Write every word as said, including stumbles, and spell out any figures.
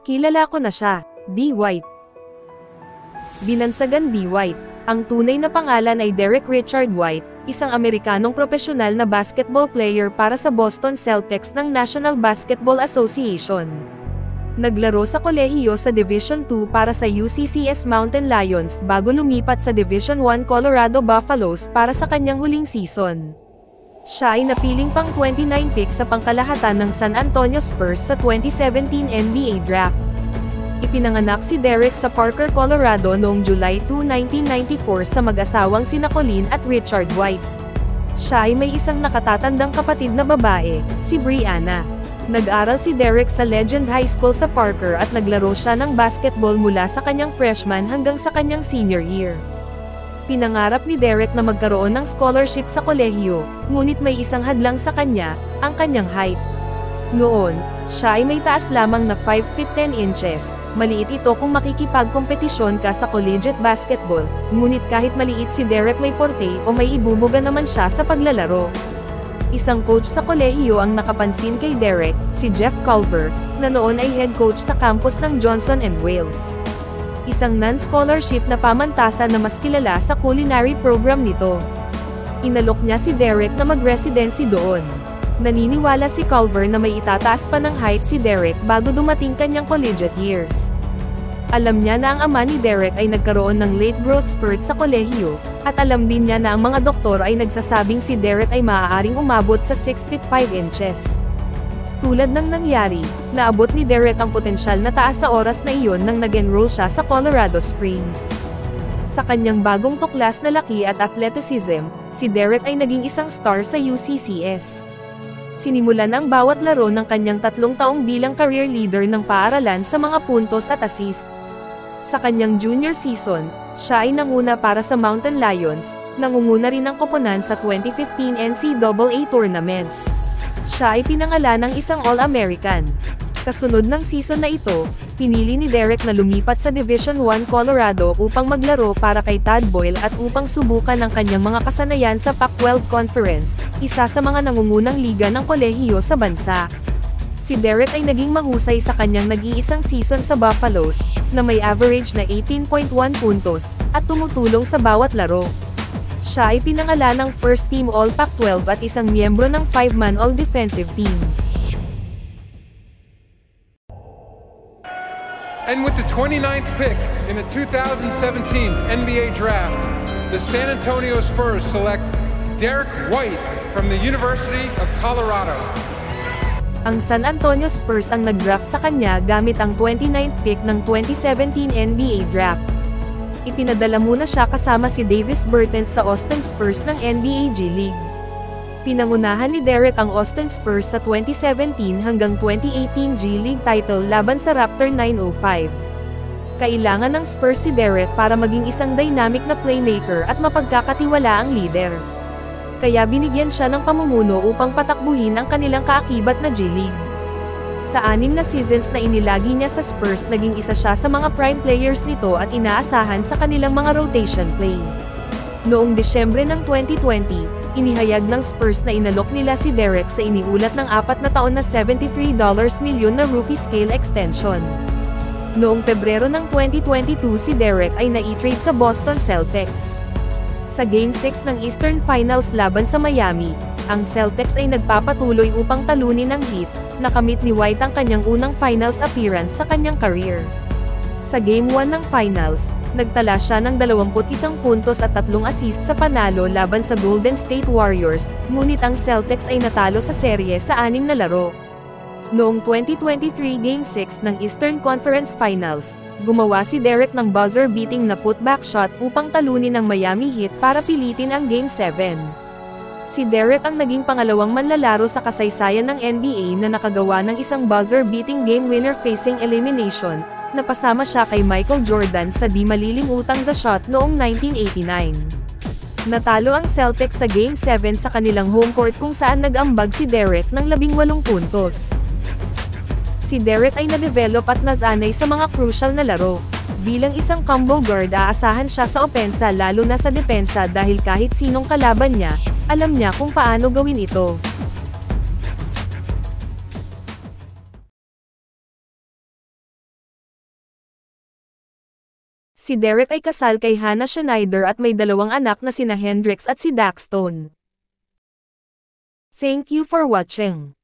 Kilala ko na siya, D. White. Binansagan D. White. Ang tunay na pangalan ay Derrick Richard White, isang Amerikanong profesional na basketball player para sa Boston Celtics ng National Basketball Association. Naglaro sa kolehiyo sa Division two para sa U C C S Mountain Lions bago lumipat sa Division one Colorado Buffaloes para sa kanyang huling season. Siya ay napiling pang twenty-nine pick sa pangkalahatan ng San Antonio Spurs sa twenty seventeen N B A Draft. Ipinanganak si Derrick sa Parker, Colorado noong July second, nineteen ninety-four sa mag-asawang sina Colin at Richard White. Siya ay may isang nakatatandang kapatid na babae, si Brianna. Nag-aral si Derrick sa Legend High School sa Parker at naglaro siya ng basketball mula sa kanyang freshman hanggang sa kanyang senior year. Pinangarap ni Derrick na magkaroon ng scholarship sa kolehiyo, ngunit may isang hadlang sa kanya, ang kanyang height. Noon, siya ay may taas lamang na five feet ten inches, maliit ito kung makikipagkompetisyon ka sa collegiate basketball, ngunit kahit maliit si Derrick may porte o may ibubuga naman siya sa paglalaro. Isang coach sa kolehiyo ang nakapansin kay Derrick, si Jeff Culver, na noon ay head coach sa campus ng Johnson and Wales. Isang non-scholarship na pamantasan na mas kilala sa culinary program nito. Inalok niya si Derrick na mag-residency doon. Naniniwala si Culver na may itataas pa ng height si Derrick bago dumating kanyang collegiate years. Alam niya na ang ama ni Derrick ay nagkaroon ng late growth spurt sa kolehiyo, at alam din niya na ang mga doktor ay nagsasabing si Derrick ay maaaring umabot sa six feet five inches. Tulad ng nangyari, naabot ni Derrick ang potensyal na taas sa oras na iyon nang nag-enroll siya sa Colorado Springs. Sa kanyang bagong tuklas na laki at athleticism, si Derrick ay naging isang star sa U C C S. Sinimulan ang bawat laro ng kanyang tatlong taong bilang career leader ng paaralan sa mga puntos at assist. Sa kanyang junior season, siya ay nanguna para sa Mountain Lions, nangunguna rin ang koponan sa twenty fifteen N C double A tournament. Siya ay pinangalan ng isang All-American. Kasunod ng season na ito, pinili ni Derrick na lumipat sa Division one Colorado upang maglaro para kay Todd Boyle at upang subukan ang kanyang mga kasanayan sa Pac twelve Conference, isa sa mga nangungunang liga ng kolehiyo sa bansa. Si Derrick ay naging mahusay sa kanyang nag-iisang season sa Buffaloes, na may average na eighteen point one puntos, at tumutulong sa bawat laro. Siya ay pinangalan ng First Team All-Pac twelve at isang miyembro ng five-man All-Defensive Team. And with the twenty-ninth pick in the two thousand seventeen N B A Draft, the San Antonio Spurs select Derrick White from the University of Colorado. Ang San Antonio Spurs ang nag-draft sa kanya gamit ang twenty-ninth pick ng twenty seventeen N B A Draft. Ipinadala muna siya kasama si Davis Bertans sa Austin Spurs ng N B A G League. Pinangunahan ni Derrick ang Austin Spurs sa twenty seventeen hanggang twenty eighteen G League title laban sa Raptor nine oh five. Kailangan ng Spurs si Derrick para maging isang dynamic na playmaker at mapagkakatiwalaang leader. Kaya binigyan siya ng pamumuno upang patakbuhin ang kanilang kaakibat na G League. Sa anim na seasons na inilagi niya sa Spurs, naging isa siya sa mga prime players nito at inaasahan sa kanilang mga rotation play. Noong Desyembre ng twenty twenty, inihayag ng Spurs na inalok nila si Derrick sa iniulat ng apat na taon na seventy-three milyon na rookie scale extension. Noong Pebrero ng twenty twenty-two si Derrick ay na-i-trade sa Boston Celtics. Sa Game six ng Eastern Finals laban sa Miami, ang Celtics ay nagpapatuloy upang talunin ang Heat. Nakamit ni White ang kanyang unang finals appearance sa kanyang career. Sa Game one ng finals, nagtala siya ng dalawampu't isang puntos at tatlong assist sa panalo laban sa Golden State Warriors, ngunit ang Celtics ay natalo sa serye sa anim na laro. Noong twenty twenty-three Game six ng Eastern Conference Finals, gumawa si Derrick ng buzzer-beating na putback shot upang talunin ang Miami Heat para pilitin ang Game seven. Si Derrick ang naging pangalawang manlalaro sa kasaysayan ng N B A na nakagawa ng isang buzzer-beating game winner facing elimination, napasama siya kay Michael Jordan sa di malilimutang the shot noong nineteen eighty-nine. Natalo ang Celtics sa Game seven sa kanilang home court kung saan nag-ambag si Derrick ng labing walong puntos. Si Derrick ay na-develop at nasanay sa mga crucial na laro. Bilang isang combo guard, aasahan siya sa opensa lalo na sa depensa dahil kahit sinong kalaban niya, alam niya kung paano gawin ito. Si Derrick ay kasal kay Hannah Schneider at may dalawang anak na sina Hendrix at si Daxton. Thank you for watching.